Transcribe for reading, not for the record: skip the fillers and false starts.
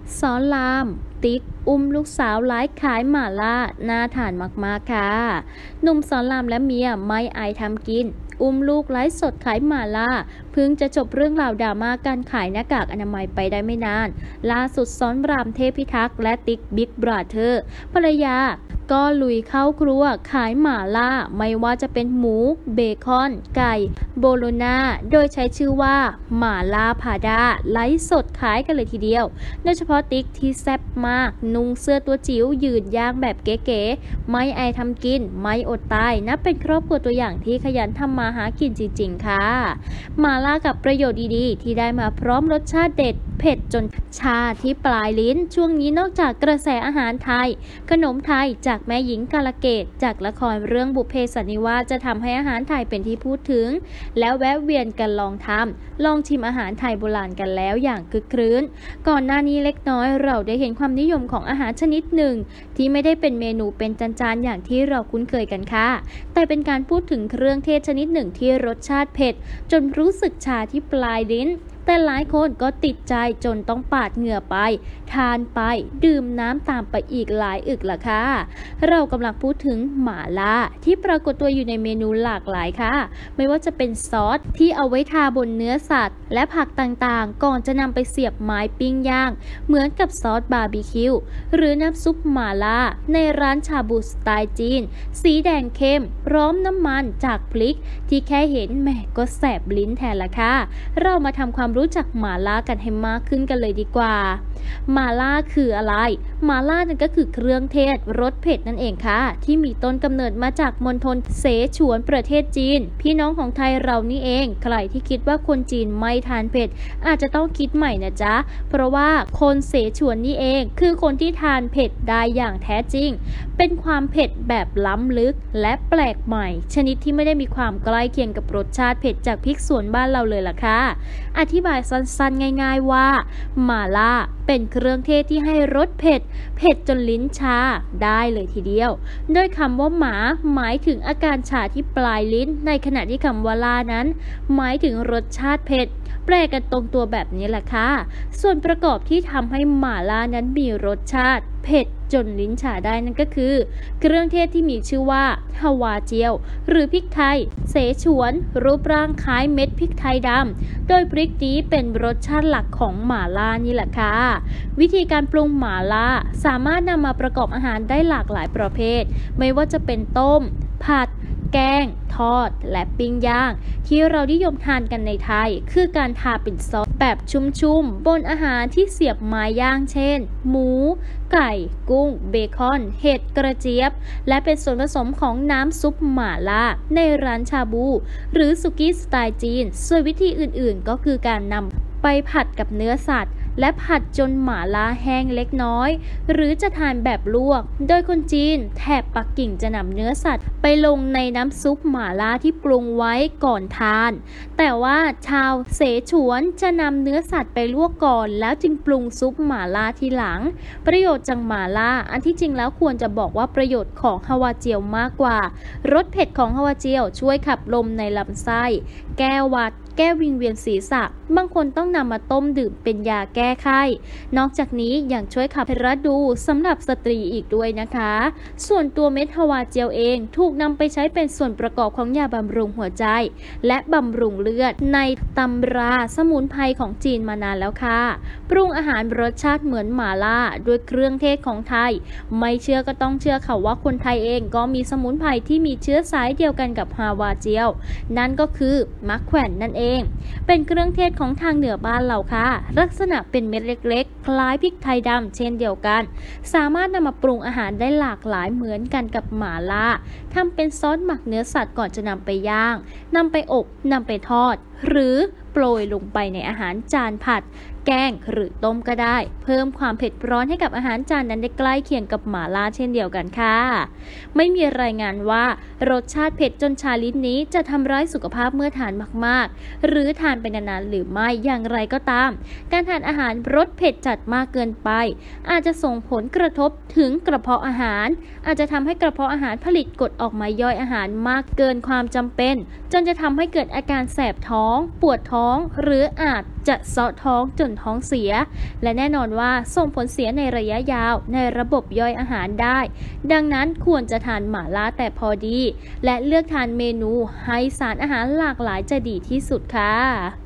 สอนรามติ๊กอุ้มลูกสาวไลฟ์ขายหม่าล่าน่าทานมากๆค่ะหนุ่มสอนรามและเมียไม่อายทำกินอุ้มลูกไลฟ์สดขายหม่าล่าเพิ่งจะจบเรื่องราวดราม่าการขายหน้ากากอนามัยไปได้ไม่นานล่าสุดสอนรามเทพิทักษ์และติ๊กบิ๊กบราเธอร์ภรรยาก็ลุยเข้าครัวขายหม่าล่าไม่ว่าจะเป็นหมูเบคอนไก่โบโลนาโดยใช้ชื่อว่าหม่าล่าพาดาไลฟ์สดขายกันเลยทีเดียวโดยเฉพาะติ๊กที่แซ่บมากนุ่งเสื้อตัวจิ๋วยืนย่างแบบเก๋ๆไม่อายทำกินไม่อดตายนับเป็นครอบครัวตัวอย่างที่ขยันทำมาหากินจริงๆค่ะหม่าล่ากับประโยชน์ดีๆที่ได้มาพร้อมรสชาติเด็ดเผ็ดจนชาที่ปลายลิ้นช่วงนี้นอกจากกระแสอาหารไทยขนมไทยจากแม่หญิงกาลเกตจากละครเรื่องบุพเพสันนิวาสจะทำให้อาหารไทยเป็นที่พูดถึงแล้วแวะเวียนกันลองชิมอาหารไทยโบราณกันแล้วอย่างคึกครื้นก่อนหน้านี้เล็กน้อยเราได้เห็นความนิยมของอาหารชนิดหนึ่งที่ไม่ได้เป็นเมนูเป็นจานๆอย่างที่เราคุ้นเคยกันค่ะแต่เป็นการพูดถึงเครื่องเทศชนิดหนึ่งที่รสชาติเผ็ดจนรู้สึกชาที่ปลายลิ้นแต่หลายคนก็ติดใจจนต้องปาดเหงื่อไปทานไปดื่มน้ำตามไปอีกหลายอึกล่ะค่ะเรากำลังพูดถึงหม่าล่าที่ปรากฏตัวอยู่ในเมนูหลากหลายค่ะไม่ว่าจะเป็นซอสที่เอาไว้ทาบนเนื้อสัตว์และผักต่างๆก่อนจะนำไปเสียบไม้ปิ้งย่างเหมือนกับซอสบาร์บีคิวหรือน้ำซุปหม่าล่าในร้านชาบูสไตล์จีนสีแดงเข้มพร้อมน้ำมันจากพริกที่แค่เห็นแหมก็แสบลิ้นแทนละค่ะเรามาทำความรู้จักหม่าล่ากันให้มากขึ้นกันเลยดีกว่าหม่าล่าคืออะไรหม่าล่านั่นก็คือเครื่องเทศรสเผ็ดนั่นเองค่ะที่มีต้นกำเนิดมาจากมณฑลเสฉวนประเทศจีนพี่น้องของไทยเรานี่เองใครที่คิดว่าคนจีนไม่ทานเผ็ดอาจจะต้องคิดใหม่นะจ๊ะเพราะว่าคนเสฉวนนี่เองคือคนที่ทานเผ็ดได้อย่างแท้จริงเป็นความเผ็ดแบบล้ำลึกและแปลกใหม่ชนิดที่ไม่ได้มีความใกล้เคียงกับรสชาติเผ็ดจากพริกสวนบ้านเราเลยล่ะค่ะอธิบายสั้นๆง่ายๆว่าหม่าล่าเป็นเครื่องเทศที่ให้รสเผ็ดจนลิ้นชาได้เลยทีเดียวโดยคำว่าหมาหมายถึงอาการชาที่ปลายลิ้นในขณะที่คำว่าล่านั้นหมายถึงรสชาติเผ็ดแปลกันตรงตัวแบบนี้แหละค่ะส่วนประกอบที่ทำให้หม่าล่านั้นมีรสชาติเผ็ดจนลิ้นชาได้นั่นก็คือเครื่องเทศที่มีชื่อว่าฮาวาเจียวหรือพริกไทยเสฉวนรูปร่างคล้ายเม็ดพริกไทยดำโดยพริกนี้เป็นรสชาติหลักของหม่าล่านี่แหละค่ะวิธีการปรุงหม่าล่าสามารถนำมาประกอบอาหารได้หลากหลายประเภทไม่ว่าจะเป็นต้มผัดแกงทอดและปิ้งย่างที่เรานิยมทานกันในไทยคือการทาเป็นซอสแบบชุ่มๆบนอาหารที่เสียบไม้ย่างเช่นหมูไก่กุ้งเบคอนเห็ดกระเจี๊ยบและเป็นส่วนผสมของน้ำซุปหม่าล่าในร้านชาบูหรือสุกี้สไตล์จีนส่วนวิธีอื่นๆก็คือการนำไปผัดกับเนื้อสัตว์และผัดจนหม่าล่าแห้งเล็กน้อยหรือจะทานแบบลวกโดยคนจีนแถบปักกิ่งจะนำเนื้อสัตว์ไปลงในน้ำซุปหม่าล่าที่ปรุงไว้ก่อนทานแต่ว่าชาวเสฉวนจะนำเนื้อสัตว์ไปลวกก่อนแล้วจึงปรุงซุปหม่าล่าทีหลังประโยชน์จากหม่าล่าอันที่จริงแล้วควรจะบอกว่าประโยชน์ของฮาวาเจียวมากกว่ารสเผ็ดของฮาวาเจียวช่วยขับลมในลำไส้แก้หวัดแก้วิงเวียนศีรษะบางคนต้องนำมาต้มดื่มเป็นยาแก้ไข้นอกจากนี้ยังช่วยขับระดูสำหรับสตรีอีกด้วยนะคะส่วนตัวเม็ดฮาวาเจียวเองถูกนำไปใช้เป็นส่วนประกอบของยาบำรุงหัวใจและบำรุงเลือดในตำราสมุนไพรของจีนมานานแล้วค่ะปรุงอาหารรสชาติเหมือนหม่าล่าด้วยเครื่องเทศของไทยไม่เชื่อก็ต้องเชื่อค่ะว่าคนไทยเองก็มีสมุนไพรที่มีเชื้อสายเดียวกันกับฮาวาเจียวนั่นก็คือมะแขวนนั่นเองเป็นเครื่องเทศของทางเหนือบ้านเราค่ะลักษณะเป็นเม็ดเล็กๆคล้ายพริกไทยดำเช่นเดียวกันสามารถนำมาปรุงอาหารได้หลากหลายเหมือนกันกับหม่าล่าทำเป็นซอสหมักเนื้อสัตว์ก่อนจะนำไปย่างนำไปอบนำไปทอดหรือโปรยลงไปในอาหารจานผัดแกงหรือต้มก็ได้เพิ่มความเผ็ดร้อนให้กับอาหารจานนั้นได้ใกล้เคียงกับหม่าล่าเช่นเดียวกันค่ะไม่มีรายงานว่ารสชาติเผ็ดจนชาลิ้นนี้จะทำร้ายสุขภาพเมื่อทานมากๆหรือทานไปนานๆหรือไม่อย่างไรก็ตามการทานอาหารรสเผ็ดจัดมากเกินไปอาจจะส่งผลกระทบถึงกระเพาะอาหารอาจจะทำให้กระเพาะอาหารผลิตกรดออกมาย่อยอาหารมากเกินความจำเป็นจนจะทำให้เกิดอาการแสบท้องปวดท้องหรืออาจจะเซาะท้องจนท้องเสียและแน่นอนว่าส่งผลเสียในระยะยาวในระบบย่อยอาหารได้ดังนั้นควรจะทานหม่าล่าแต่พอดีและเลือกทานเมนูให้สารอาหารหลากหลายจะดีที่สุดค่ะ